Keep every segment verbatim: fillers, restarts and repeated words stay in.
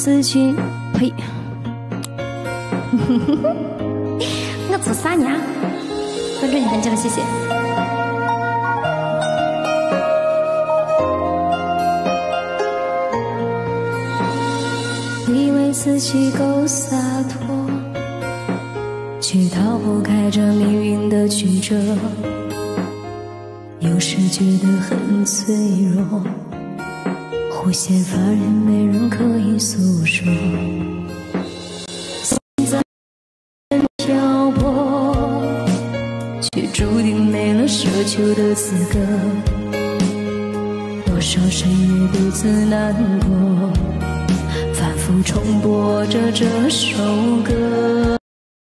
死去，呸！我做啥呢？关注你很久了，谢谢。以为自己够洒脱，却逃不开这命运的曲折，有时觉得很脆弱，忽显发人没人可以诉说。心在漂泊，却注定没了奢求的资格。多少深夜独自难过，反复重播着这首歌。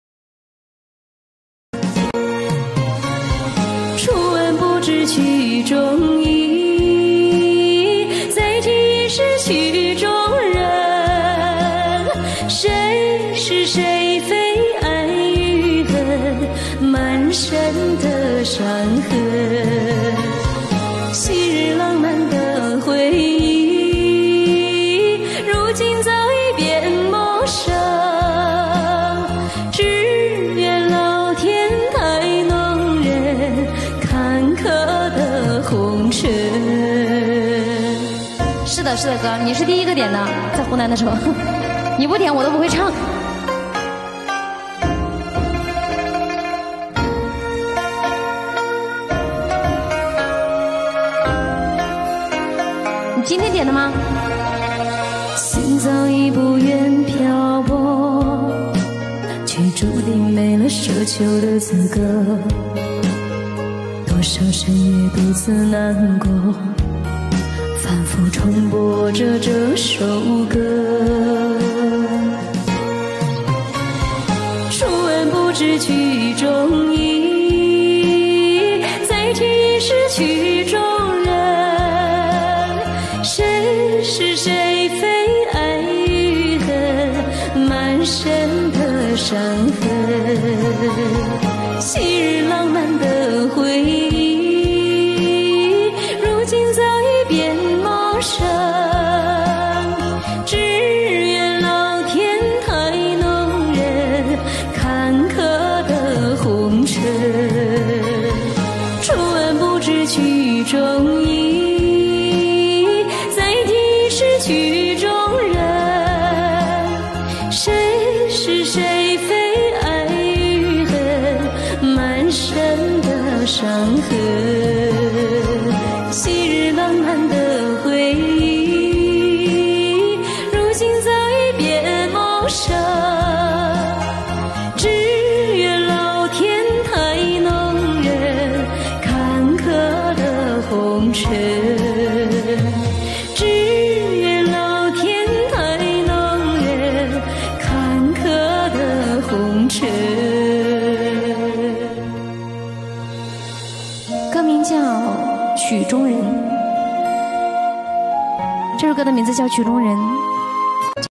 初闻不知曲中意，再听是曲中人。谁是谁非，爱与恨，满身的伤痕。昔日浪漫的回忆，如今早已变陌生。只愿老天太弄人，坎坷的红尘。是的，是的，哥，你是第一个点的，在湖南的时候，你不点我都不会唱。你今天点的吗？心早已不愿漂泊，却注定没了奢求的资格。多少深夜独自难过，反复重播着这首歌。初闻不知曲中意，再听是曲中人。谁是谁非，爱与恨，满身的伤痕。昔日浪漫的回忆，如今早已变陌生。只愿老天太弄人，坎坷的红尘。初闻不知曲中意，再听是曲中人。谁是谁非，爱与恨，满身的伤痕。昔日浪漫的回忆，如今早已变陌生。只愿老天太弄人，坎坷的红尘。只愿老天太弄人，坎坷的红尘。歌名叫《曲中人》，这首歌的名字叫《曲中人》。